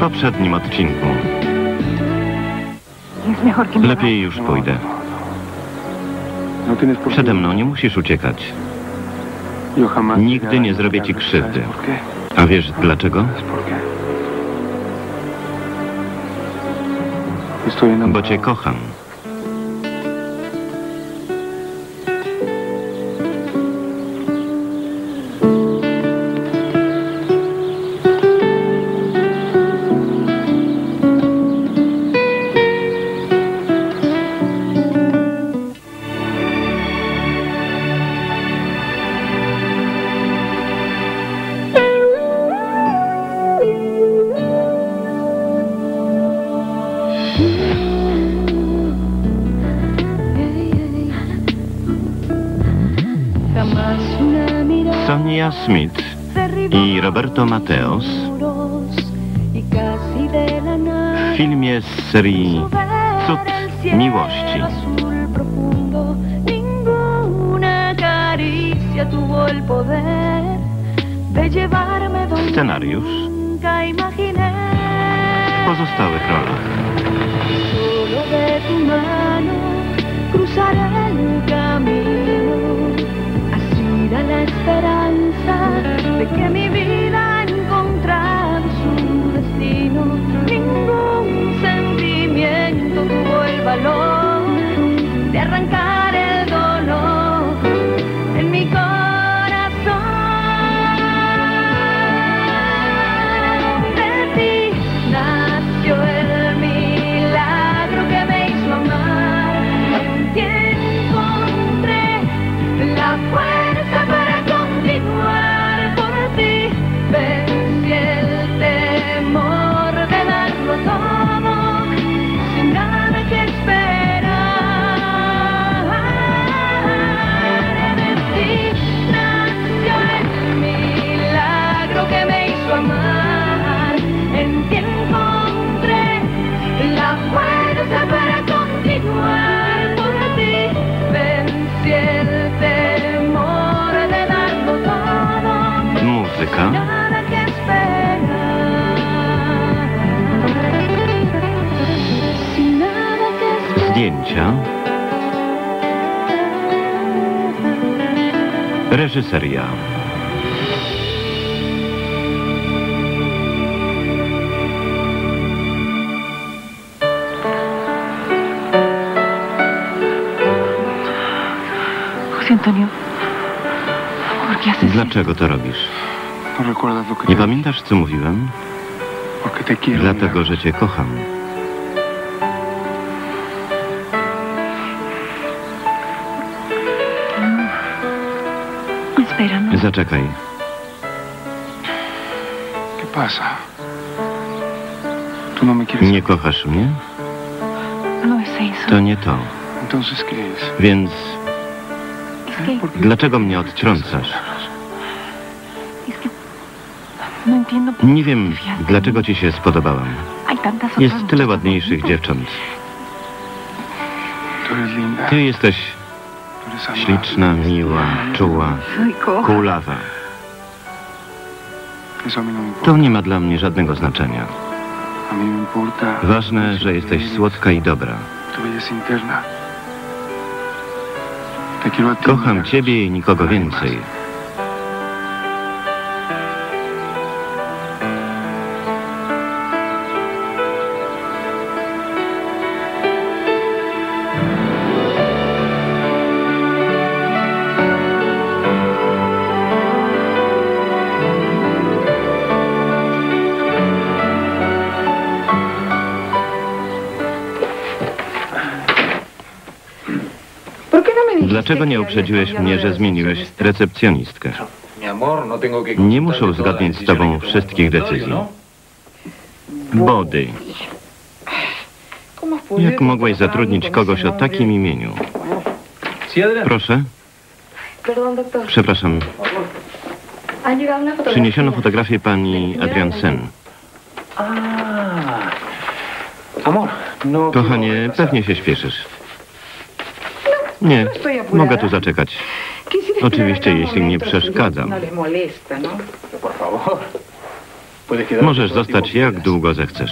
poprzednim odcinku. Lepiej już pójdę. Przede mną nie musisz uciekać. Nigdy nie zrobię ci krzywdy. A wiesz dlaczego? Bo cię kocham. Sonia Smith i Roberto Mateos w filmie z serii Cud miłości. Scenariusz w pozostałych rolach. La esperanza de que mi vida ha encontrado su destino. Ningún sentimiento tuvo el valor de arrancar el dolor en mi corazón. De ti nació el milagro que me hizo amar. Y encontré la fuerza para continuar por ti. Vencí el temor de darlo todo sin nada que esperar. De ti nació el milagro que me hizo amar. En ti encontré la fuerza para continuar por ti. Vencí el temor de darlo todo. Muzyka. Nada que esperar. Sin nada que esperar. Zdjęcia. Reżyseria. José Antonio, ¿por qué haces Dlaczego to robisz? Nie pamiętasz, co mówiłem? Dlatego, że cię kocham. Espera, no. Zaczekaj. Nie kochasz mnie? No es eso. To nie to. Więc Es que dlaczego mnie odtrącasz? no entiendo. Nie wiem, dlaczego ci się spodobałam. Hay tantas otras Jest tyle muchachas ładniejszych bonitas. dziewcząt. Ty jesteś śliczna, miła, czuła, Soy coja. kulawa. To nie ma dla mnie żadnego znaczenia. Ważne, że jesteś słodka i dobra. Kocham ciebie i nikogo więcej. Dlaczego nie uprzedziłeś mnie, że zmieniłeś recepcjonistkę? Nie muszę uzgadniać z tobą wszystkich decyzji. Body. Jak mogłeś zatrudnić kogoś o takim imieniu? Proszę? Przepraszam. Przyniesiono fotografię pani Adriansen. Kochanie, pewnie się śpieszysz. Nie, mogę tu zaczekać. Oczywiście, jeśli nie przeszkadzam. Możesz zostać jak długo zechcesz.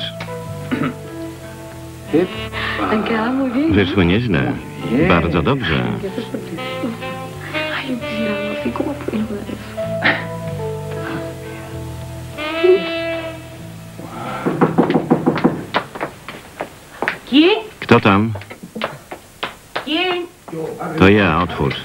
Han quedado muy bien. Wyszły nieźle. Bardzo dobrze. Ay, yo quisiera algo así. ¿Cómo puedo lograr eso? ¿Quién? Kto tam? ¿Quién? To ja, otwórz.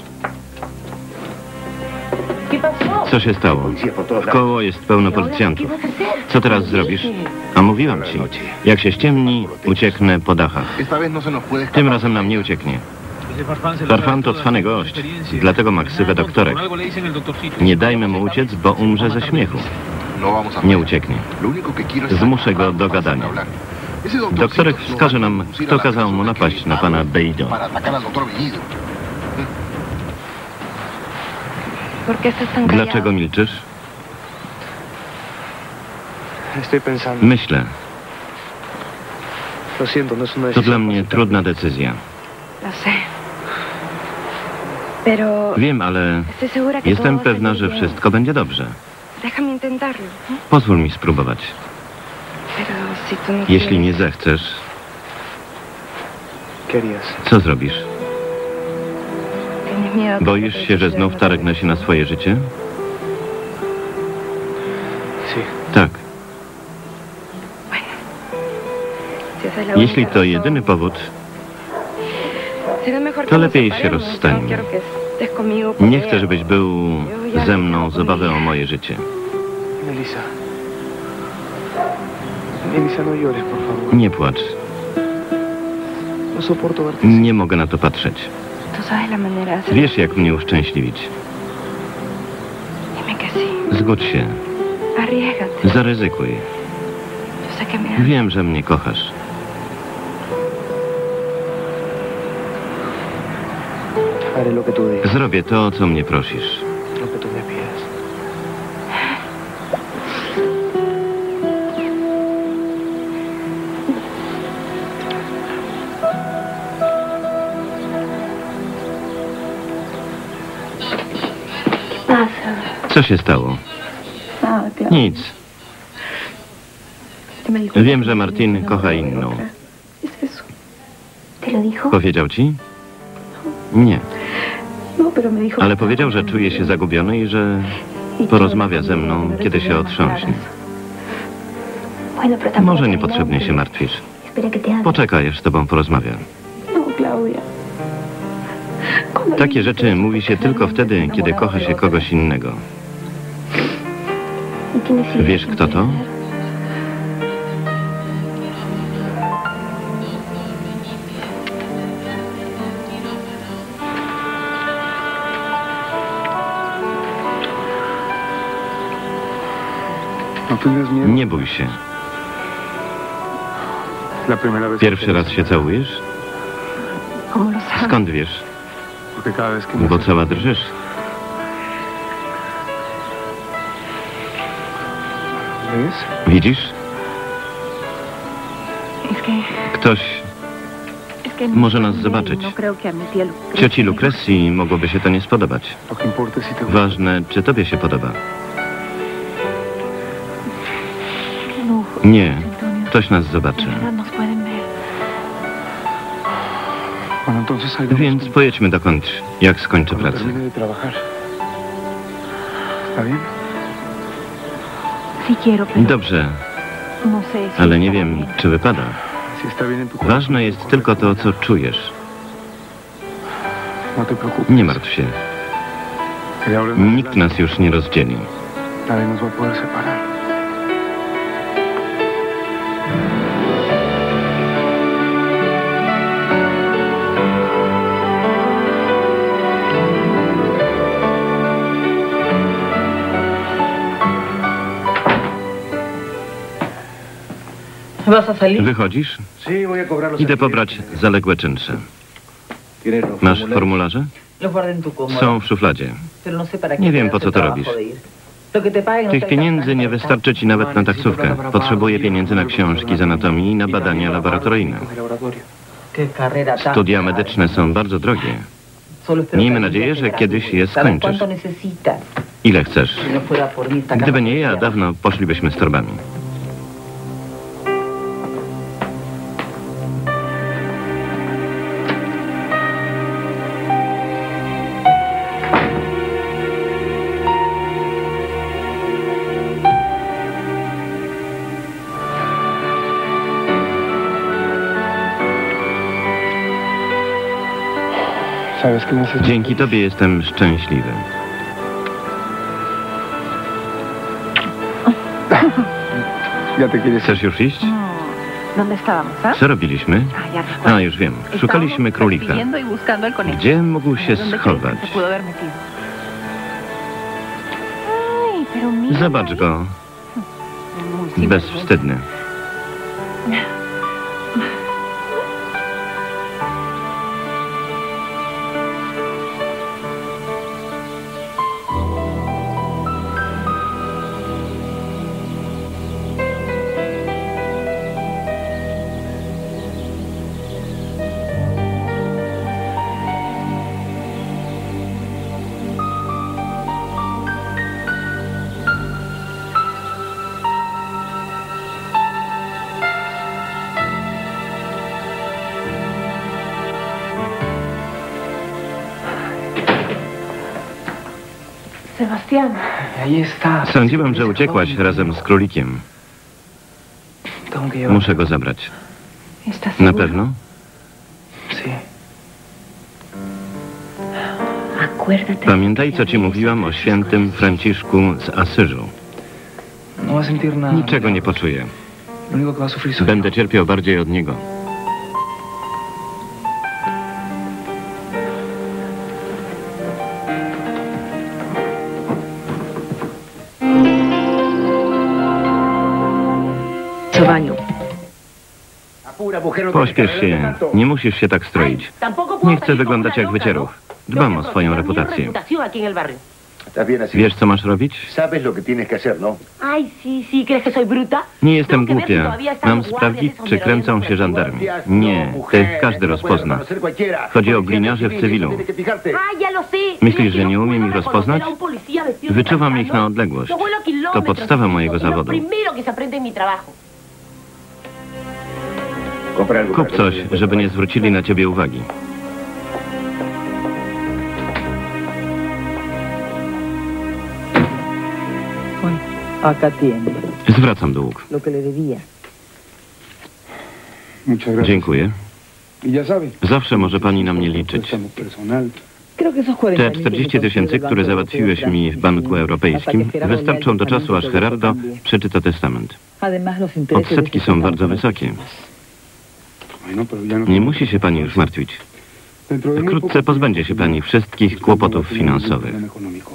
¿Qué pasó? Co się stało? Wkoło jest pełno policjantów. Co teraz zrobisz? A mówiłam ci, jak się ściemni, ucieknę po dachach. Tym razem nam nie ucieknie. Farfan to cwany gość, dlatego ma ksywę doktorek. Nie dajmy mu uciec, bo umrze ze śmiechu. Nie ucieknie. Zmuszę go do gadania. Doktorek wskaże nam, kto kazał mu napaść na pana Beido. ¿Por qué estás tan callado? Dlaczego milczysz? Estoy pensando. Myślę. Lo siento, no es una To decisión dla mnie fácil. trudna decyzja. Lo sé. Pero Wiem, ale estoy segura que jestem todo va a pewna, salir że bien. wszystko będzie dobrze. Déjame intentarlo. ¿eh? Pozwól mi spróbować. Pero si tú no Jeśli quieres, nie zechcesz, ¿Qué harías? co zrobisz? ¿tienes miedo que Boisz te się, że suceda znów lo que- targnę się na swoje życie? Sí. Tak. Si esa es la única Jeśli to razón, jedyny powód, será mejor to que nos lepiej się separemos. rozstańmy. No quiero que estés conmigo por nie ella. chcę, żebyś był ze mną z obawy o moje życie. Melissa. Melissa, no llores, por favor. Nie płacz. No soporto verte así. Nie mogę na to patrzeć. Tú sabes la manera de hacerlo. Wiesz, jak mnie uszczęśliwić. Dime que sí. Zgódź się. Arriésgate. Zaryzykuj. Yo sé que me amas. Wiem, że mnie kochasz. Haré lo que tú digas, Zrobię to, o co mnie prosisz. lo que tú me pidas. Pasa. Co się stało? Nada, claro. Nic. Que me dijo Wiem, que że no Martin me kocha enamoré de inną. otra. Es eso. ¿Te lo dijo? Powiedział ci? Nie. No, pero me dijo Ale que powiedział, że estaba czuje się conmigo. zagubiony i że Y que porozmawia ze conmigo mną, tendrá kiedy się ideas más otrząśnie. claras. Bueno, pero tampoco Może te niepotrzebnie się adelantes. martwisz. Espera que te ame. Poczekaj, aż z tobą porozmawia. No, Claudia. Cuando Takie alguien rzeczy dice mówi się que tylko realmente wtedy, está kiedy enamorado kocha de się otra. kogoś innego. ¿Y tienes idea Wiesz, quién kto to? puede ser? No tengas miedo. Nie bój się. La primera vez que Pierwszy te raz beso. się całujesz? ¿Cómo lo sabes? Skąd wiesz? Porque cada vez que me Bo acerco- cała drżysz. ¿Ves? Widzisz? Es que... Ktoś, Es que Może nas no zobaczyć. No creo que a mi tía Lucrecia cioci le Lucrecji mogłoby się to nie spodobać. Lo que importa es si te gusta. Ważne, czy tobie się podoba. guste. No, Nie, Antonio. ktoś nas zobaczy. De verdad nos pueden ver. Bueno, entonces salgamos Więc juntos pojedźmy dokąd, jak skończę cuando pracę. termine de trabajar. ¿Está bien? Sí quiero, pero Dobrze, no sé si ale nie estará wiem, bien. czy wypada. Si está bien en tu corazón. Ważne jest tylko to, co czujesz. No te preocupes. Nie martw się. Que de ahora en Nikt adelante nas już nie rozdzieli. nadie nos va a poder separar. ¿Vas a salir? Wychodzisz? Sí, voy a cobrar los Idę pobrać zaległe czynsze. Masz formularze? Los guardé en tu cómoda. Są w szufladzie. Pero no sé para qué Nie te wiem, das po el co to trabajo robisz. de ir. Lo que te paguen no Tych te pieniędzy nie alcanza. wystarczy ci nawet na taksówkę. Potrzebuję pieniędzy na książki z anatomii i na badania laboratoryjne. Qué carrera tan Studia cara. medyczne są bardzo drogie. Solo espero Miejmy que nadzieję, algún día że te kiedyś je gradúes. ¿Sabes skończysz. cuánto necesitas? Ile chcesz? Si no fuera por mí, esta casa Gdyby nie ja, sería- dawno poszlibyśmy z torbami. Sabes que me haces... Dzięki tobie jestem szczęśliwy. Ya te quieres... Chcesz już iść? ¿Dónde estábamos, ah? Co robiliśmy? Ah, ya recuerdo. A, już wiem. Szukaliśmy królika. Persiguiendo y buscando al conejo. Gdzie mógł się ¿Dónde crees schować? que se pudo haber metido? Ay, pero mira, Zobacz go. Muy sinvergüenza. Bezwstydny. Sebastián, Ahí está. Sądziłem, że uciekłaś razem z królikiem. Tengo que llevar... Muszę go zabrać. ¿estás Na seguro? pewno? Sí. Acuérdate. Pamiętaj, co ci mówiłam o świętym Franciszku z Asyżu. No va a sentir nada. Niczego nie poczuję. Lo único que va a sufrir soy Będę cierpiał bardziej od niego. Baño. Pośpiesz się. Nie musisz się tak stroić. Nie chcę wyglądać jak wycieruch. Dbam o swoją reputację. Wiesz, co masz robić? Sabes lo que tienes que hacer, ¿no? Ay, sí, sí, ¿crees que soy bruta? Nie jestem głupia. Mam sprawdzić, czy kręcą się żandarmi. Nie, tych każdy rozpozna. Chodzi o gliniarzy w cywilu. Ah, ya lo sé. Myślisz, że nie umiem ich rozpoznać? Wyczuwam ich na odległość. To podstawa mojego zawodu. Kup coś, żeby nie zwrócili na ciebie uwagi. Bueno, acá tiene Zwracam dług. lo que le debía. Muchas gracias. Dziękuję. Y ya sabe. Zawsze może pani na mnie liczyć. Préstamo personal. Creo que esos 40.000 Te 40 tysięcy, które załatwiłeś mi w Banku Europejskim, wystarczą do czasu, aż Gerardo przeczyta testament. Además, los intereses Odsetki de są este bardzo wysokie. Bueno, pero ya no... Nie musi się pani już martwić. Dentro de muy Wkrótce poco pozbędzie się pani wszystkich kłopotów finansowych. problema económico.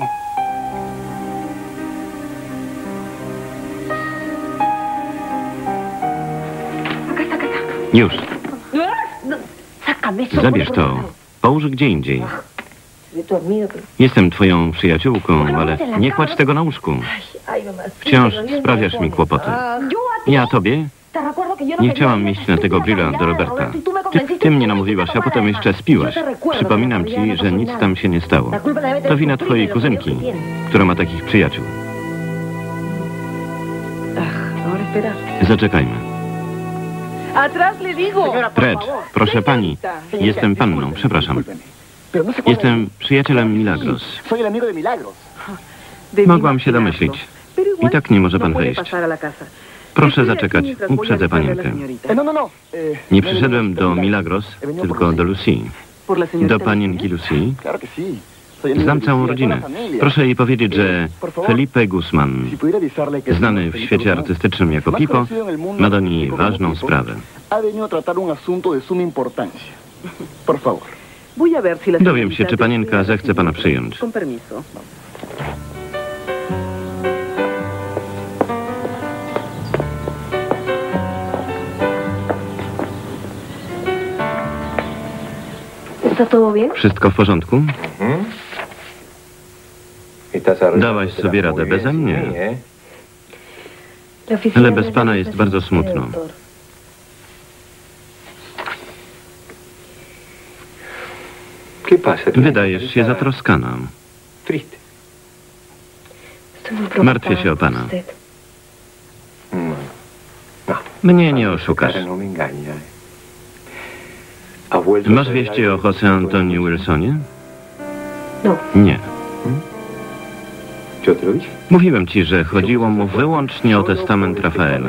Już. Sácame eso. Zabierz to. Połóż gdzie indziej. Estoy dormido, pero... Jestem twoją przyjaciółką, ale nie kładź tego na łóżku. Ay, mamá. Wciąż sprawiasz mi kłopoty. Ja tobie? Nie chciałam iść na tego grilla do Roberta. Ty mnie namówiłaś, a potem jeszcze spiłaś. Przypominam ci, że nic tam się nie stało. To wina twojej kuzynki, która ma takich przyjaciół. Ahora espera. Zaczekajmy. Atrás le digo. Precz, proszę pani. Jestem panną, przepraszam. Pero no sé cuál Jestem przyjacielem Milagros. Soy el amigo de Milagros. Mogłam się domyślić. I tak nie może pan wejść. Proszę zaczekać, uprzedzę panienkę. No, no, no. Nie przyszedłem do Milagros, tylko do Lucy. Do panienki Lucy. Claro que sí. Soy el Znam amigo całą de rodzinę. toda la familia. Proszę jej powiedzieć, że Felipe Guzman, Si pudiera avisarle que znany w świecie artystycznym jako Pipo, ma do niej ważną sprawę. ha venido a tratar un asunto de suma importancia. Por favor. Dowiem się, czy panienka zechce pana przyjąć. Con permiso. ¿Está todo bien? Wszystko w porządku? Dałaś sobie radę beze mnie. La oficina Ale no bez es pana de jest nuestra bardzo oficina, smutno. doctor. Wydajesz się zatroskana. Martwię się o pana. usted. Mnie nie oszukasz. Masz wieści o José Antonio Wilsonie? No. Nie. Mówiłem ci, że chodziło mu wyłącznie o testament Rafaela.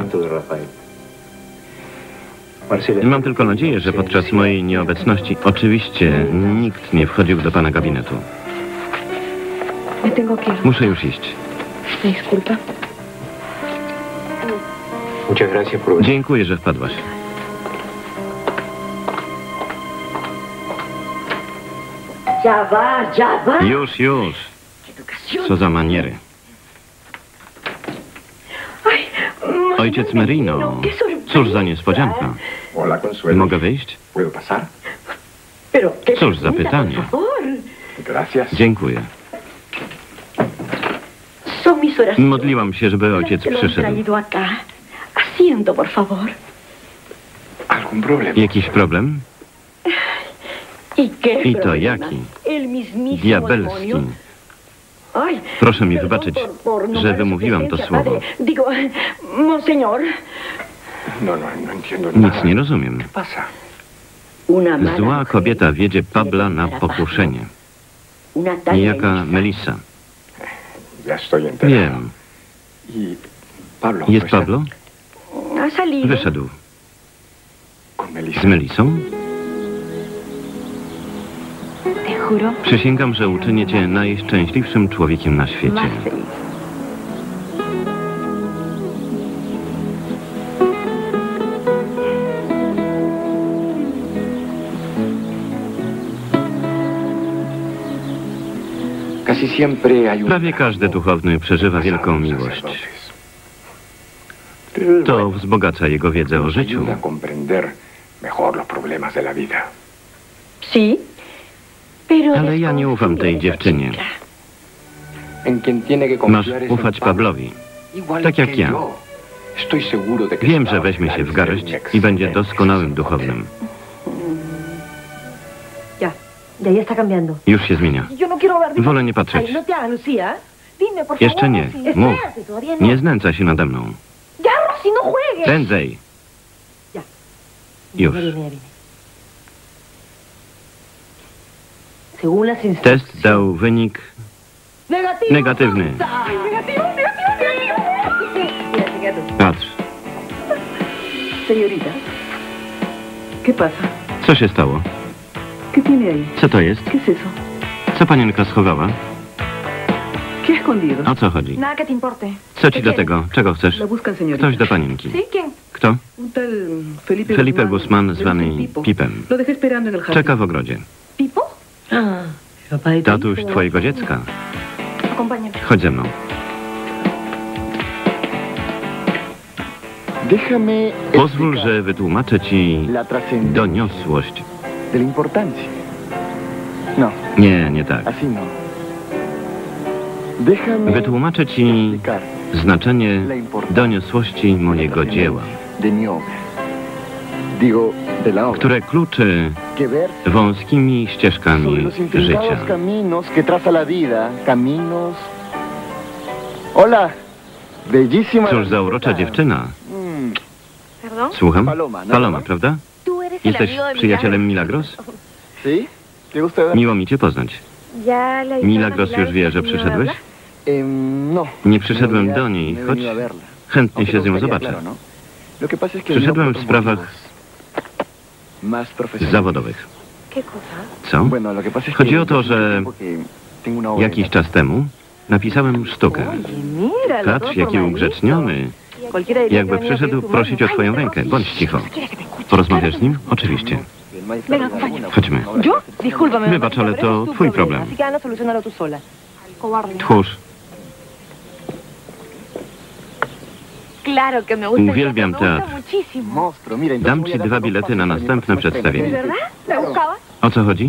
Mam tylko nadzieję, że podczas mojej nieobecności oczywiście nikt nie wchodził do pana gabinetu. Me tengo que ir. Muszę już iść. Me disculpa. Dziękuję, że wpadłaś. Ya va. Już. Co za maniery. Ojciec Merino. Cóż za niespodzianka. Mogę wyjść? Pero, ¿qué Cóż za pregunta, pytanie. por favor? Dziękuję. Son mis oraciones. Modliłam się, żeby ojciec Que lo han przyszedł. traído acá. Asiento, por favor. Jakiś problem? ¿Y qué I to problema? jaki? El mismísimo Diabelski. demonio. Ay, Proszę mi perdón wybaczyć, por no że dar wymówiłam to presencia, słowo. padre. Digo, monseñor. Nic nie rozumiem. Una mala Zła mujer kobieta wiedzie Pabla na para pokuszenie. Pablo. Una tal Niejaka Melissa. Melissa. Wiem. Jest Pablo? Ha salido. Wyszedł. Z Melisą? Te juro. Przysięgam, że uczynię cię najszczęśliwszym człowiekiem na świecie. Más feliz. Prawie każdy duchowny przeżywa wielką miłość. To wzbogaca jego wiedzę o życiu. Sí. Pero Ale ja nie ufam tej dziewczynie. Masz ufać Pablowi. Tak jak ja. Wiem, że weźmie się w garść i będzie doskonałym duchownym. Ya está cambiando. Już się zmienia. Yo no quiero ver. Wolę nie patrzeć. Ay, no te hagas, Lucía. Dime, por favor. Jeszcze nie. Rosy. Mów. Espérate, todavía no. Nie znęca się nade mną. Ya, Rosy, no juegues. Prędzej. Już. Ya viene. Según las Test dał wynik Negativo. negatywny. Negativo. Mira, fíjate. Patrz, Señorita, ¿qué pasa? co się stało? ¿Qué tiene ahí? Co to jest? ¿Qué es eso? Co panienka schowała? ¿Qué ha escondido? O co chodzi? Nada que te importe. Co ci do tego? Czego chcesz? La buscan, señorita. Ktoś do panienki. ¿Sí? ¿Quién? Kto? Un tal Felipe, Felipe Guzmán, le zwany dicen Pipo. Pipem. Lo dejé esperando en el jardín. Czeka w ogrodzie. ¿Pipo? Ah, papá de tu Tatuś hijo. twojego dziecka. Acompáñame. Chodź ze mną. Déjame Pozwól, explicar że wytłumaczę ci la trascendencia doniosłość. de la importancia. No, Nie tak. así no. Déjame Wytłumaczę ci explicar znaczenie la importancia doniosłości mojego dzieła, de mi obra. Digo, de la obra. które kluczy Que versa wąskimi sobre ścieżkami los intrincados życia. caminos que traza la vida, caminos... Hola, bellísima... Cóż za urocza dziewczyna. Mm, ¿Perdón? Słucham? Paloma, no? Paloma, prawda? ¿Tú eres el Jesteś amigo de przyjacielem Milagros? ¿Sí? ¿Te gusta ver? Miło mi cię poznać. ¿Ya le dijeron a Milagros już wie, że que vino a przyszedłeś? verla? No. Nie przyszedłem No, do niej, no he choć venido a verla. chętnie Aunque się me z nią gustaría, zobaczę. claro, ¿no? Lo que pasa es que Przyszedłem vino w por sprawach motivos más profesionales. zawodowych. ¿Qué cosa? Co? Bueno, lo que pasa es Chodzi que o to, że porque tengo una obra jakiś czas temu napisałem sztukę. Oye, mira, Patrz, jaki ugrzeczniony. Cualquiera diría Jakby que venía a przyszedł pedir tu prosić o mano. twoją rękę. Bądź cicho. Porozmawiasz z nim? Oczywiście. Venga, acompáñame. Chodźmy. ¿Yo? Discúlpame. Wybacz, ale pero to es tu twój problema, problem. Así que anda, solucionalo tú sola. Cobarde. Tchórz. Claro que me gusta. el Uwielbiam teatro, me gusta teatr. muchísimo. Monstruo, mira, entonces Dam voy ci a dar 2 dos bilety na pases następne para mi próxima przedstawienie. ¿De verdad? ¿Me buscabas? O co chodzi?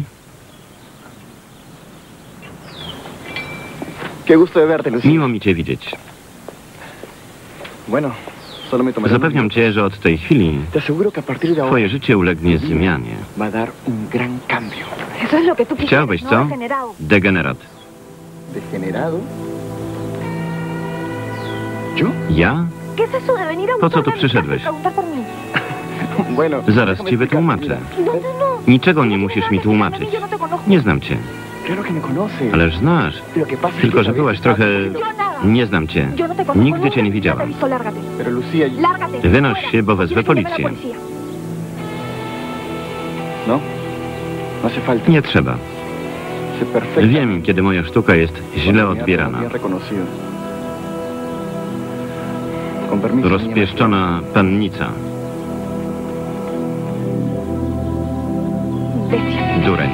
Qué gusto de verte, Lucía. Miło mi cię widzieć. Bueno, solo me tomaré Zapewniam un cię, że od tej chwili minuto. Te aseguro que a partir de ahora twoje życie ulegnie zmianie. va a dar un gran cambio. Eso es lo que tú quisieras, Chciałbyś, ¿no? co? Degenerado. Degenerat. Degenerado. Ja? ¿Qué es eso de venir a Po co tu buscarme a mi casa y przyszedłeś? preguntar por mí? Bueno, Zaraz ci wytłumaczę. No, no, no. Niczego nie musisz mi tłumaczyć. Yo no te conozco. Nie znam cię. claro que me conoce. Ależ znasz. Pero que pasa es Tylko, que że sabes byłaś que- trochę... Yo nada. Nie znam cię. Yo no te conozco. Nigdy cię nie Ya te he widziałam. visto, lárgate. Pero Lucía, Lárgate. Wynoś Fuera. się, bo wezwę ¿Quieres que llame a la policję. policía? ¿no? No hace falta. Nie trzeba. Sé perfectamente Wiem, kiedy moja sztuka jest źle odbierana. bien reconocido. Con permiso, niña Rozpieszczona pannica. Bestia. Dureń.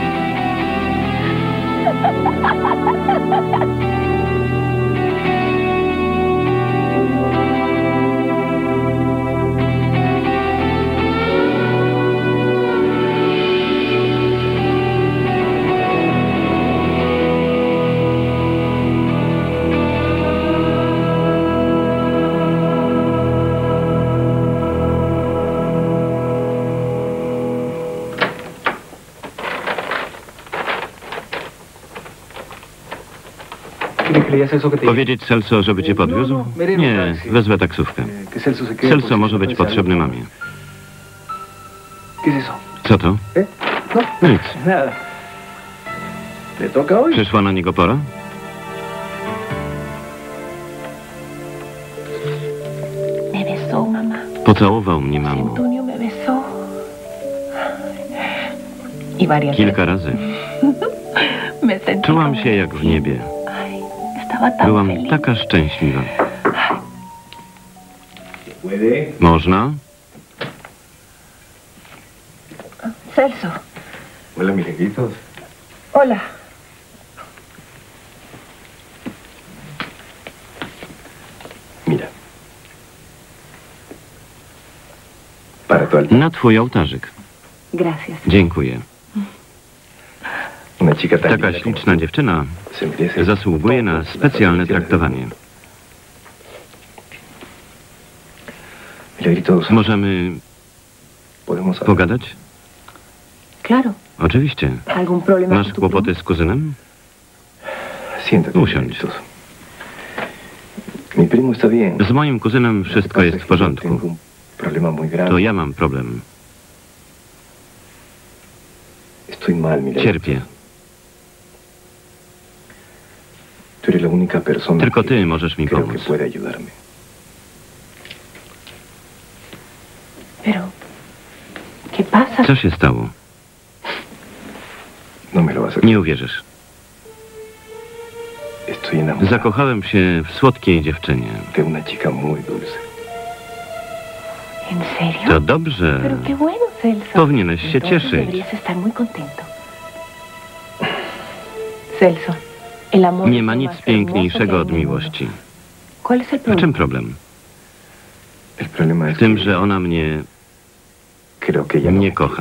¿Creías eso que te Powiedzieć Celso, żeby cię podwiózł? Nie, wezwę taksówkę. que Celso se quede? Celso może być potrzebny mamie. ¿Qué es eso? Co to? No, Nic. nada. ¿Le toca hoy? Przyszła na niego pora? Me besó, mamá. Pocałował mnie, mamo. Antonio me besó. Y varias Kilka razy. veces me sentí Czułam como- się jak w niebie. Ay, estaba tan Byłam feliz. taka szczęśliwa. ¿Puede? Można? Celso. Hola, mis lejitos. Hola. Mira. Para tu altar. Na twój ołtarzyk. Gracias. Dziękuję. Una chica tan Taka linda como śliczna tú dziewczyna se merece zasługuje na todas las specjalne atenciones del traktowanie. mundo. Milagritos, Możemy podemos hablar. pogadać? Claro. Oczywiście. ¿Algún problema Masz con tu kłopoty primo? z kuzynem? Siéntate, Usiądź. Milagritos. Mi primo está bien. Z moim kuzynem wszystko jest w porządku. Tengo un problema muy grave. To ja mam problem. Estoy mal, Milagritos. Cierpię. Tú eres la única persona Tylko que ty możesz mi creo que pomóc. puede ayudarme. Pero, ¿qué pasa? Co się stało? No me lo vas a Nie uwierzysz. Estoy enamorado Zakochałem się w słodkiej dziewczynie. de una chica muy dulce. ¿En serio? To dobrze. Pero qué bueno, Celso. Powinieneś się Entonces cieszyć. deberías estar muy contento. Celso, el amor Nie es ma lo nic más hermoso piękniejszego que hay od en el mundo. miłości. ¿Cuál es el W problema? czym problem? El problema es W tym, que że ona mnie creo que ella no nie me kocha.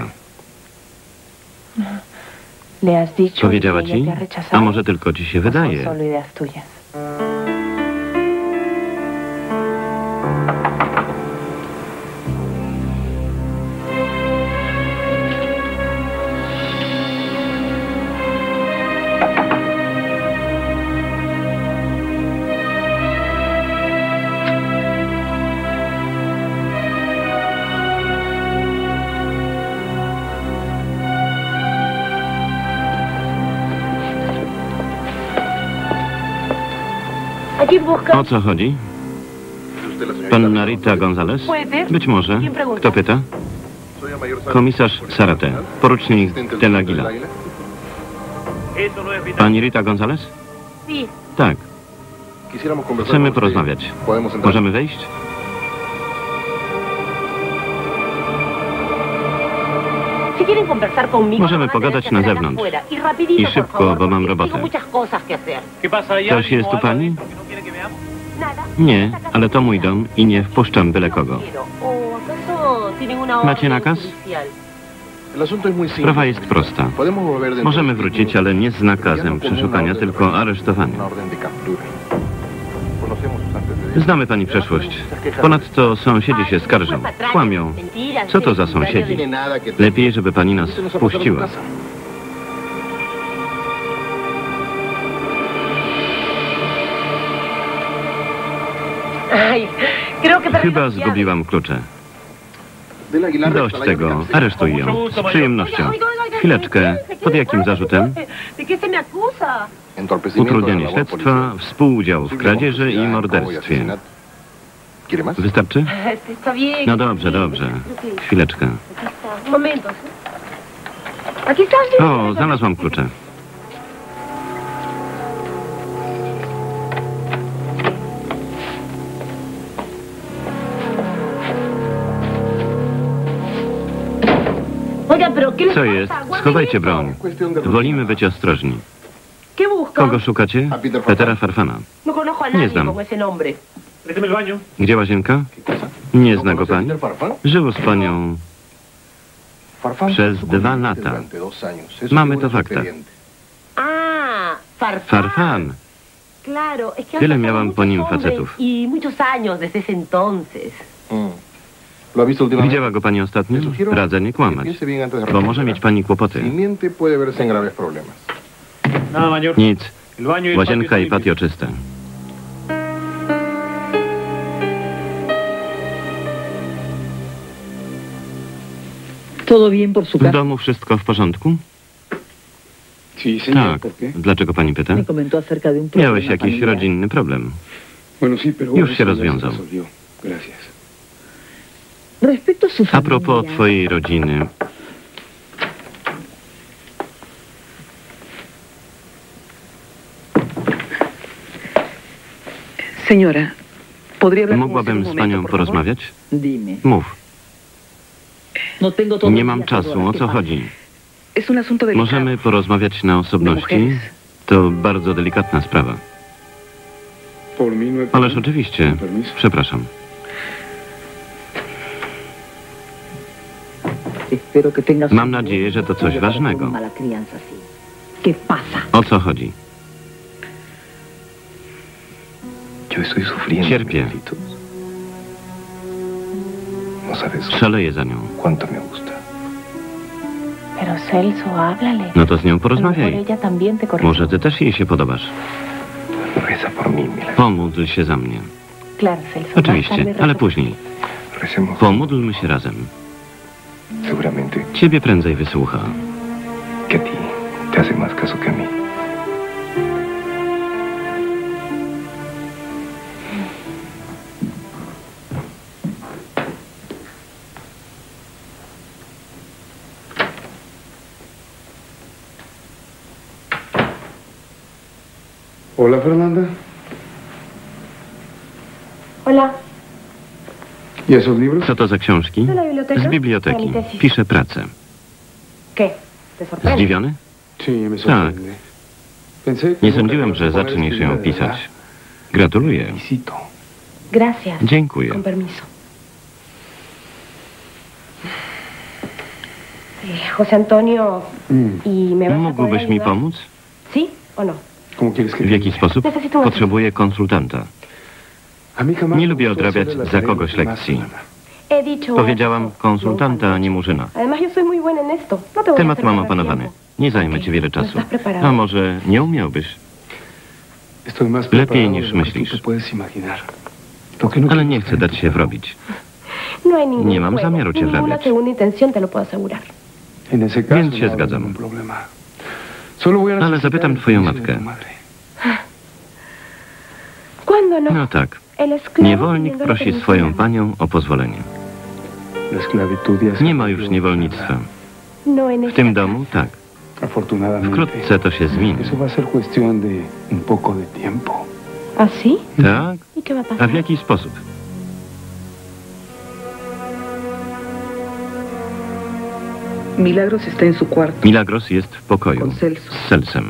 ¿Le has dicho Powiedziała y ella ci? te ha rechazado? A może tylko ci się ¿O son wydaje? solo ideas tuyas? O co chodzi? Panna Rita González? Być może. Kto pyta? Komisarz Sarate, porucznik Del Aguila. Pani Rita González? Sí. Tak. Chcemy porozmawiać. Możemy wejść? Si quieren conversar conmigo, Możemy van a tener pogadać que na hacer zewnątrz. afuera. Y rapidito, I por szybko, favor, bo mam porque robotę. tengo muchas cosas que hacer. Ktoś jest tu pani? Nada. Nie, ale to mój dom i nie wpuszczam byle kogo. Pero, ¿o acaso tienen una Macie orden nakaz? judicial? Sprawa jest prosta. Możemy wrócić, ale nie z nakazem przeszukania, tylko aresztowania. Znamy pani przeszłość. Ponadto sąsiedzi się skarżą. Kłamią. Co to za sąsiedzi? Lepiej, żeby pani nas wpuściła. Ay, creo que perdí Chyba las llaves. zgubiłam klucze. Del Aguilar Dość hasta la tego. llave que Aresztuj ją. Z przyjemnością. Chwileczkę. Pod jakim zarzutem? ¿De qué se me acusa? entorpecimiento de la Utrudnienie labor śledztwa, policial, współudział w posible kradzieży i complicidad en robo y morderstwie. asesinato. ¿Quiere más? Wystarczy? Está bien. No dobrze, dobrze. Chwileczkę. Aquí está. Un momento. Aquí está. sí. O, znalazłam klucze. Oiga, pero ¿qué les Co pasa? jest? Guarden Schowajcie eso. broń. Wolimy być ostrożni. ¿Qué buscan? Kogo szukacie? Petera Farfana. No conozco a Nie nadie znam. con ese nombre. Gdzie łazienka? Nie zna go pani? Żył z panią przez 2 lata. Mamy to w aktach. Ah, Farfán. Farfan. Claro, es que han Tyle pasado miałam po muchos nim hombres facetów. Y muchos años desde ese entonces. ¿Lo ha visto últimamente? Widziała go pani ostatnio? Le sugiero Radzę nie que kłamać, piense bien antes de bo może responder. mieć pani kłopoty. Si miente puede verse en graves problemas. Nada mayor. Nic. El baño y el Łazienka patio i están patio czyste. ¿Todo bien por su W casa? domu wszystko w porządku? Sí, señor, Tak. ¿por qué? Dlaczego pani pyta? Me comentó acerca de un problema Miałeś jakiś familiar. rodzinny problem. Bueno, sí, pero Już eso się ya rozwiązał. resolvió. Gracias. Respecto a su A familia... propos twojej rodziny, Señora, ¿podría hablar con usted mogłabym un z momento, panią por favor? porozmawiać? Dime. Mów. No tengo todo Nie el mam día, czasu, Teodora, o ¿qué co pasa? chodzi? Es un asunto delicado. Możemy porozmawiać na osobności? To bardzo delikatna sprawa. Por mí no hay Ależ problema. oczywiście. Con permiso. Przepraszam. Espero que tengas Mam nadzieję, że to coś ważnego. mala crianza, sí. ¿Qué pasa? O co chodzi? Yo estoy sufriendo. Cierpię. Miguelitos. No sabes Szaleję za nią. cuánto me gusta. Pero Celso, háblale. No to z nią A lo mejor porozmawiaj. ella también te corresponde. Może ty też jej się podobasz. Reza por mí, Milagros. Pomódl się za mnie. Claro, Celso. Oczywiście, ale później. Recemos. Pomódlmy się razem. Seguramente Ciebie prędzej wysłucha. que a ti te hace más caso que a mí. Hola, Fernanda. Hola. ¿Y esos libros? Co to za książki? ¿De la biblioteca? Z biblioteki. Para mi tesis. Piszę pracę. ¿Qué? ¿Te sorprende? Zdziwiony? Sí, me sorprende. Pensé que Nie nunca sądziłem, ibas a że poder zaczniesz ją escribir de pisać. verdad. Gratuluję. Felicito. Gracias. Dziękuję. Con permiso. José Antonio, ¿y me vas a poder Mógłbyś mi ayudar? pomóc? ¿Sí o no? ¿Cómo quieres que W te jaki diga? sposób? Potrzebuję konsultanta. A mí jamás Nie me lubię gustó odrabiać hacerle las za tareas kogoś de los demás, lekcji. Fernanda. He dicho Powiedziałam eso. konsultanta, a nie murzyna. Además, yo soy muy buena en esto. No te voy a Temat hacer mam perder opanowany. tiempo. Nie zajmę ci wiele ¿No czasu. estás preparado? A może nie umiałbyś? Estoy más Lepiej preparado niż de lo que myślisz. tú te puedes imaginar. Lo que no Ale quiero nie es chcę dać się wrobić. No hay ningún Nie mam juego, zamiaru cię ni ninguna wrabiać. segunda intención, te lo puedo asegurar. En ese caso Więc się no habrá zgadzam. ningún problema. Solo voy a Ale necesitar zapytam el twoją permiso de matkę. tu madre. ¿Cuándo no? No tak. El esclavo Niewolnik pidiéndole prosi permiso swoją al amo. panią o pozwolenie. La esclavitud ya se Nie ma już abolió, niewolnictwa. No en W esta tym casa. domu tak. Afortunadamente. Wkrótce to się zmieni. Eso va a ser cuestión de un poco de tiempo. ¿Ah, sí? Tak? ¿Y qué va a A pasar? w jaki sposób? Milagros está en su cuarto. Milagros jest w pokoju Con Celso. z Celsem.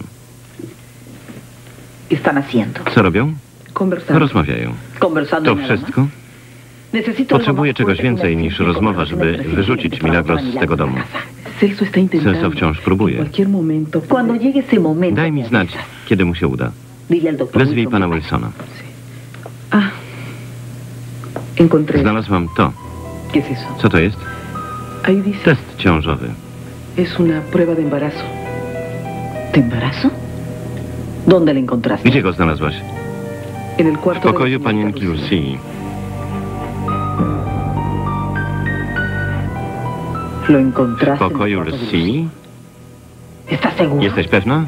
¿Qué están haciendo? Co robią? Conversando. Rozmawiają. Conversando To nada más. wszystko? Necesito algo Potrzebuję más czegoś fuerte que una więcej niż excepción rozmowa, con żeby relaciones wyrzucić recientes Milagros para z tego domu. Celso está intentando. Celso wciąż próbuje. En cualquier momento. Cuando llegue ese momento. Daj mi znać, kiedy mu się uda. Dile al doctor Wezwij Wilson. pana Wilsona. Ah. Encontré. Znalazłam to. ¿Qué es eso? Co to jest? Ahí dice. Test ciążowy. Es una prueba de embarazo. ¿De embarazo? ¿Dónde la encontraste? Gdzie go znalazłaś? En el W cuarto de la pokoju señorita panienki Lucía. Lucy. Lo W encontraste en el pokoju cuarto de Lucy? Lucy. ¿Estás seguro? Jesteś pewna?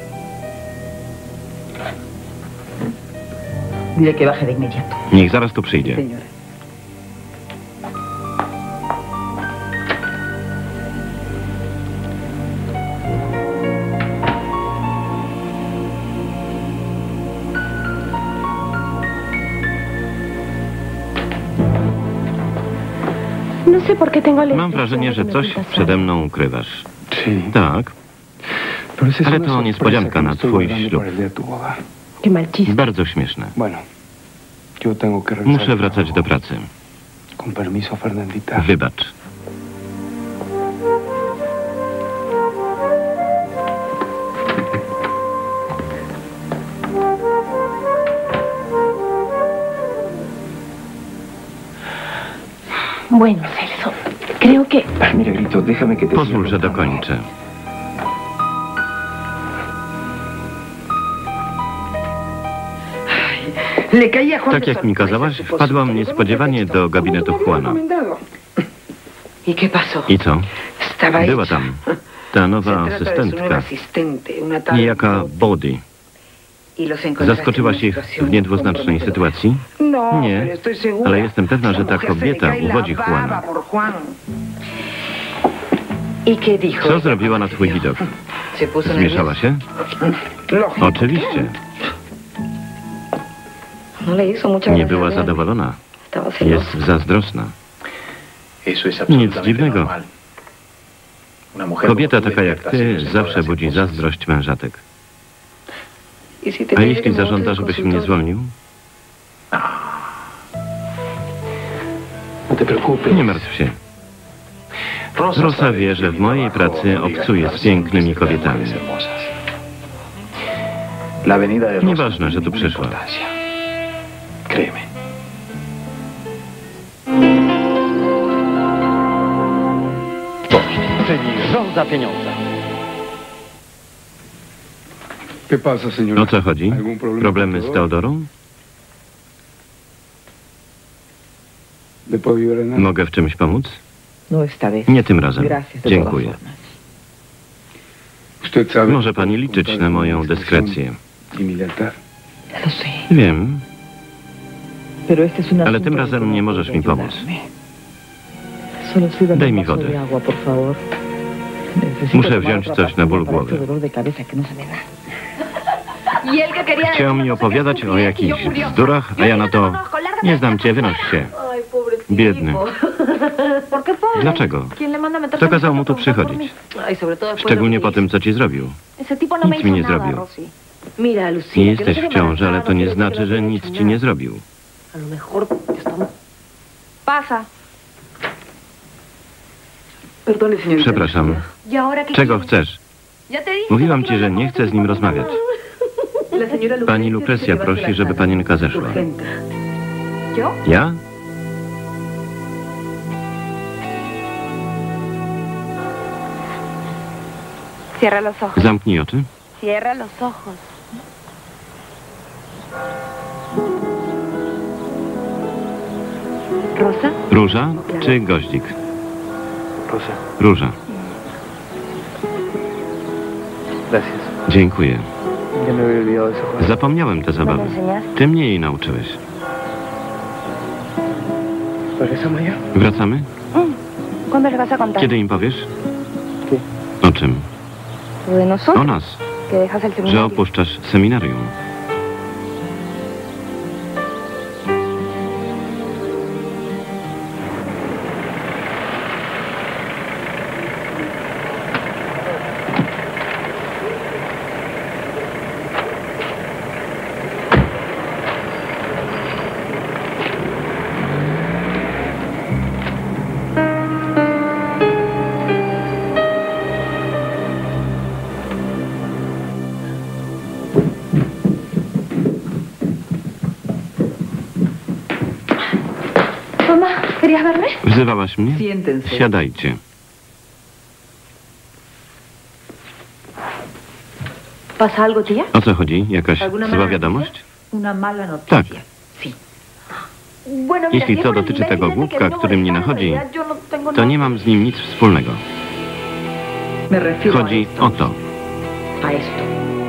Dile que baje de inmediato. Niech zaraz tu przyjdzie. Señora. No sé por qué tengo la Mam wrażenie, że coś przede mną ukrywasz. Sí. Tak, Pero esa es ale una to sorpresa niespodzianka que me na estoy twój guardando ślub. para el día de tu boda. Qué mal chiste. Bardzo śmieszne. Bueno, yo tengo que regresar. Muszę al wracać do trabajo. pracy. Con permiso, Fernandita. Wybacz. Bueno, Celso, creo que... Ay, mira, Grito, déjame que te Pozwól, siga że contando. dokończę. Le caí a Juan Tak de jak mi sorpresa, kazałaś, supuesto. wpadłam niespodziewanie do gabinetu Juana. ¿Y qué pasó? I co? Estaba ahí. Była tam ta nowa Se trata de su nueva asystentka, asistente, una tal... niejaka Body. ¿Y los encontraste Zaskoczyłaś en ich una w situación niedwuznacznej sytuacji? No, Nie, pero estoy segura. ale jestem pewna, że La ta mujer se kobieta le cae la uwodzi baba Juana. por Juan. ¿Y qué dijo? Co zrobiła na twój widok? Se puso Zmieszała się? Lógico. Oczywiście. No le hizo mucha Nie gracia była verlo. zadowolona. Estaba celosa. Jest zazdrosna. Eso es Nic absolutamente dziwnego. normal. Una mujer Kobieta como tú taka jak despierta ty celos en zawsze todas las budzi esposas. zazdrość mężatek. ¿Y si te A pide jeśli que me zażąda, monte el żebyś mnie consultorio? zwolnił? No te preocupes. Nie martw się. Rosa wie, że w mojej pracy obcuję z pięknymi kobietami. La venida de Rosa Nieważne, że tu ninguna przyszła. importancia. Créeme. Czyli rząd za pieniądze. ¿Qué pasa, señora? O co chodzi? ¿Algún problema Problemy con z Teodoro? Teodorą? ¿Le puedo ayudar en algo? Mogę w czymś pomóc? No esta vez. Nie tym razem. Gracias de Dziękuję. todas formas. Usted sabe Może que pani puedo liczyć contar na con moją mi dyskrecję. y mi lealtad. Lo sé. Wiem, Pero este es un ale asunto tym de razem cómo nie możesz mi puede pomóc. ayudarme. Solo sírvame Daj un mi vaso wodę. de agua, por favor. Necesito Muszę tomar wziąć otra coś na ból pastilla para głowy. este dolor de cabeza que no se me da. Y él que quería... Chciał mi opowiadać o jakichś bzdurach, a ja na to... Nie znam cię, wynoś się. Ay, pobrecito. Biedny. ¿Por qué pobre? Dlaczego? ¿Quién le manda a meterse Kto en mi kazał casa mu tu a preguntar por przychodzić? mí? Ay, sobre todo después de Szczególnie lo po que tym, co ci zrobił. hizo. Ese tipo no me Nic mi hizo nie nada, zrobił. Rosy. Mira, Nie Lucía, jesteś w ciąży, ale to nie znaczy, że nic ci nie zrobił. A lo mejor estamos... Pasa. Perdone, señorita. Przepraszam. ¿Y ahora qué Czego quieres? chcesz? Ya te dije Mówiłam que ci, że nie chcę z nim rozmawiać. La señora Lucrecia Pani Lucrecja prosi, żeby panienka zeszła. Urgente. ¿Yo? Ja? Cierra los ojos. Zamknij oczy. Cierra los ojos. ¿Rosa? Róża czy goździk? Rosa, Róża. gracias. Dziękuję. Ya me había olvidado de ese juego. Zapomniałem te zabawy. Ty mnie jej nauczyłeś. ¿Regresamos ya? Wracamy? ¿Cuándo les vas a contar? Kiedy im powiesz? ¿Qué? O czym? Lo de O nosotros. nas. Que dejas el Że seminario. opuszczasz seminarium. Mamá, ¿querías verme? Wzywałaś mnie? Siéntense. Siadajcie. ¿Pasa algo, tía? O co chodzi? Jakaś ¿Alguna zła mala wiadomość? Una mala noticia. Tak. Sí. Bueno, Jeśli to dotyczy tego głupka, który mnie nachodzi, To nie mam z nim nic wspólnego. Me refiero a Chodzi esto. o to. A esto.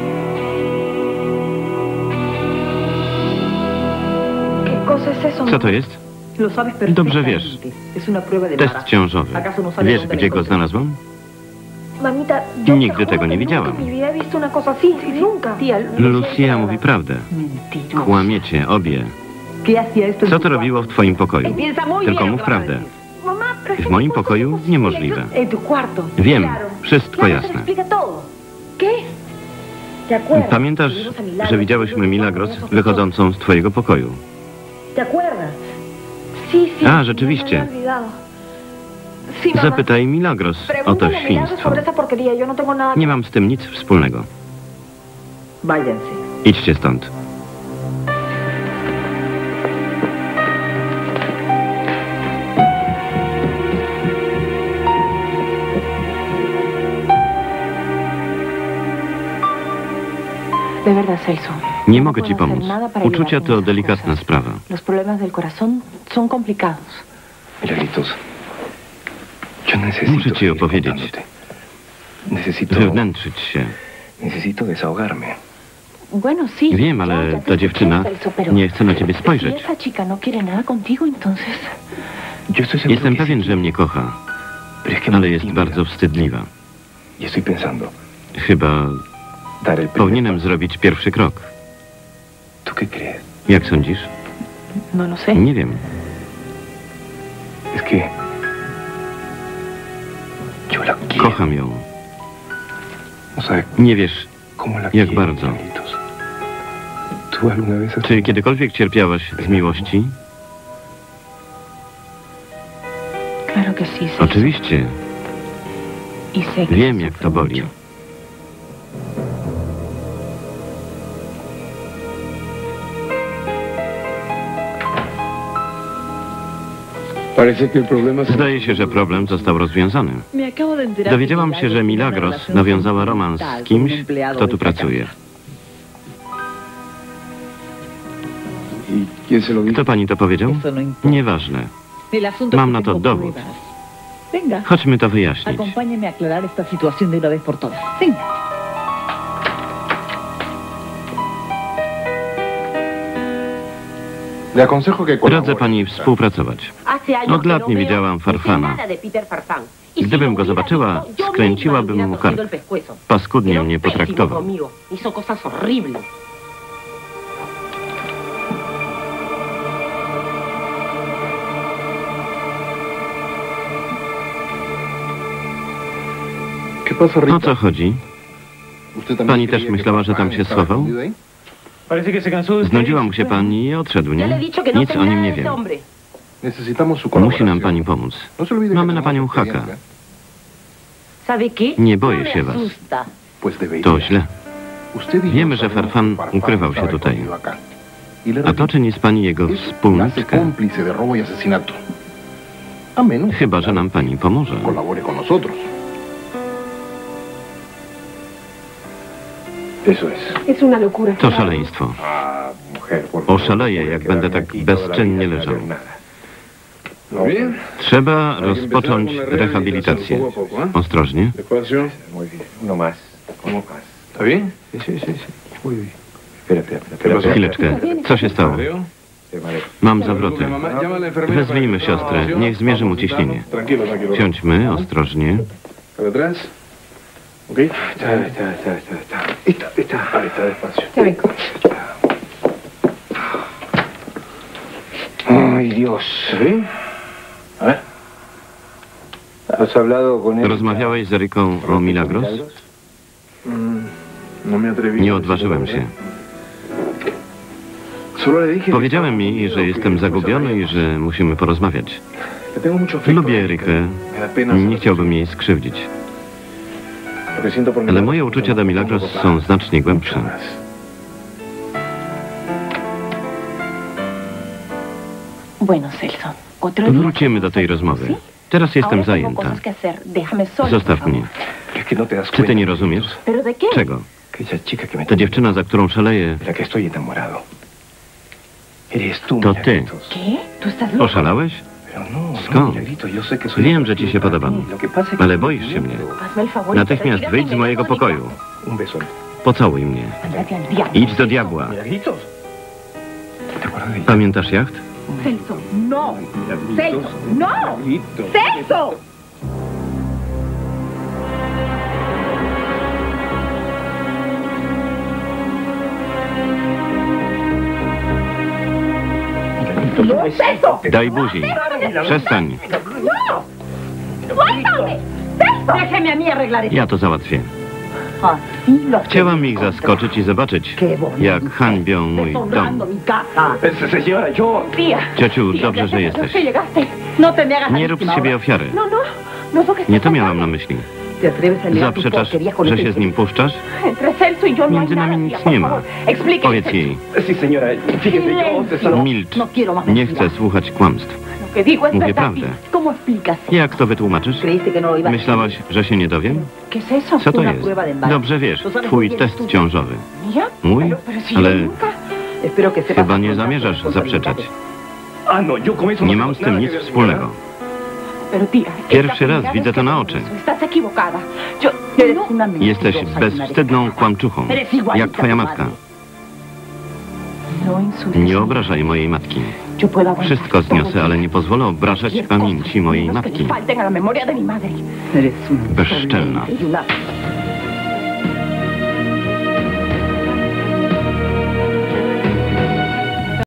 ¿Qué cosa es eso? Co to jest? Lo sabes Dobrze wiesz. perfectamente. Es una prueba de Test embarazo. ciążowy. ¿Acaso no sabes Wiesz, dónde la gdzie go encontré? znalazłam? Mamita, yo Nigdy te juro tego nie que widziałam. Nunca en mi vida he visto una cosa así, nunca. Tía, Lucia mówi prawdę. mentirosa. Kłamiecie obie. ¿Qué hacía esto en Co tu to cuarto? robiło w twoim pokoju? Piensa muy Tylko bien mów lo que vas a prawdę. decir. Mamá, pero es W que moim no puede pokoju ser posible. niemożliwe. En tu cuarto. Wiem, Claro. wszystko Claro, se jasne. explica todo. ¿Qué? ¿Te acuerdas? Pamiętasz, Vimos a Milagros, że widziałyśmy Milagros wychodzącą z twojego pokoju? ¿Te acuerdas? Sí, sí. A, rzeczywiście. No me había olvidado. Sí, mamá. Zapytaj Milagros o to Pregúntale a Milagros świństwo. sobre esa porquería. Yo no tengo nada. Nie mam z tym nic wspólnego. Váyanse. Idźcie stąd. De verdad, Celso. Nie no mogę ci puedo hacer pomóc. nada para Uczucia ayudarte en to esas delikatna cosas. sprawa. Los problemas del corazón son complicados. Milagritos, yo necesito Muszę ci seguir opowiedzieć. contándote. Necesito Wywnętrzyć się. desahogarme. Bueno, sí. Wiem, ya, ale ya te ta escuché, dziewczyna Celso, pero nie chce na ciebie si spojrzeć. esa chica no quiere nada contigo, entonces... Yo estoy seguro Jestem que pewien, sí, że mnie kocha, pero es que me ale jest intimida. bardzo wstydliwa. Y estoy pensando Chyba dar el primer powinienem paso. zrobić pierwszy krok. ¿Tú qué crees? Jak sądzisz? No lo sé. Nie wiem. Es que yo la quiero. Kocham ją. No sabes Nie wiesz, cómo la jak quiero, bardzo. Milagritos. ¿Tú alguna vez has czy kiedykolwiek cierpiałaś z miłości? Claro que sí, Celso. Oczywiście. Y sé que Wiem, sufro jak to boli. mucho. Zdaje się, że problem został rozwiązany. Dowiedziałam się, że Milagros nawiązała romans z kimś, kto tu pracuje. Kto pani to powiedział? Eso no importa. Nieważne. El asunto Mam es na que to tengo dowód. pruebas. Venga, Chodźmy to wyjaśnić. acompáñeme a aclarar esta situación de una vez por todas. Venga. Le aconsejo que Radzę pani współpracować. Od lat nie widziałam Farfana. Gdybym go zobaczyła, skręciłabym mu kark. Paskudnie mnie potraktował. ¿Qué pasa, O co chodzi? Pani też myślała, że tam się schował? Znudziła mu się pani i odszedł, nie? Nic o nim nie wiem. Musi nam pani pomóc. Mamy na panią haka. Nie boję się was. To źle. Wiemy, że Farfan ukrywał się tutaj. A to czyni z pani jego wspólniczkę. Chyba, że nam pani pomoże. Eso es. Es una locura. To szaleństwo. Mujer, por Oszaleję, jak będę tak bezczynnie leżał. Trzeba rozpocząć rehabilitację. Ostrożnie. Muy bien. Uno más. Uno más. ¿Está bien? Sí, sí, sí. Muy bien. Espérate. Chwileczkę. Co się stało? Mam zawroty. Wezwijmy siostrę. Niech zmierzy mu ciśnienie. Siądźmy ostrożnie. Ya vengo. Ay, Dios. A ver. ¿Has hablado con él? Rozmawiałeś z Eryką o Milagros? Nie odważyłem się. Powiedziałem mi, że jestem zagubiony i że musimy porozmawiać. Lubię Erykę. Nie chciałbym jej skrzywdzić. Ale moje uczucia do Milagros są znacznie głębsze. Bueno, Celso. Otro día. Wrócimy do tej rozmowy. Teraz jestem Ahora tengo zajęta. cosas que hacer. Déjame sola, por Zostaw favor. mnie. Es que no te das Czy ty cuenta nie rozumiesz? ¿Pero de qué? Czego? que esa chica que me Ta dziewczyna, za którą szaleję, de la que estoy enamorado. Eres tú, to ty. Milagritos. ¿Qué? ¿Tú estás loco? Oszalałeś? Pero no, no. Wszystko? Wiem, że ci się podobam, ale boisz się mnie. Natychmiast wyjdź z mojego pokoju. Pocałuj mnie. Idź do diabła. Pamiętasz jacht? Celso, no. Celso, no. Celso. No, Celso. Daj buzi. Przestań. No. Suéltame. Celso. Déjeme a mí arreglar esto. Ja to załatwię. Así lo hacemos. Chciałam ich zaskoczyć i zobaczyć, jak hańbią mój dom. Deshonrando mi casa. Señora, yo... Tía. Ciociu, dobrze, że jesteś. Que llegaste. No te me hagas Nie rób z siebie ofiary. No, no. No es lo que Nie to estás miałam na hablando. myśli. ¿Te atreves a negar tu Zaprzeczasz, porquería con że este się z nim puszczasz? Entre Celso y yo no hay Między nada, nami tía, nic por nie ma. favor. Explíqueme. Powiedz jej. Sí, señora, fíjese, yo... Silencio. Milcz. No quiero más Nie mentiras. chcę słuchać kłamstw. Lo que digo es Mówię verdad. prawdę. ¿Cómo explicas? Jak to wytłumaczysz? ¿Creíste que no lo iba a Myślałaś, że się nie dowiem? ¿Qué es eso? Co to Una jest? prueba de embarazo. Dobrze wiesz, twój test ciążowy. ¿Mía? Mój? Pero si yo Ale nunca... Espero que sepas chyba nie afrontar tus zamierzasz zaprzeczać. responsabilidades. Ah, no, yo con eso... Nie mam z tym nic wspólnego. Pero tía, Pierwszy es la raz primera widzę vez to que na hago oczy. eso. Estás equivocada. Yo... Eres No. una mentirosa Jesteś y una bezwstydną descarada. kłamczuchą, Eres igualita jak twoja a tu matka. madre. No insultes. Nie obrażaj mojej matki. Yo puedo aguantar Wszystko todo zniosę, ale nie pozwolę obrażać cualquier pamięci cosa, mojej menos que matki. le falten a la memoria de mi madre. Eres una Bezczelna. insolente y una...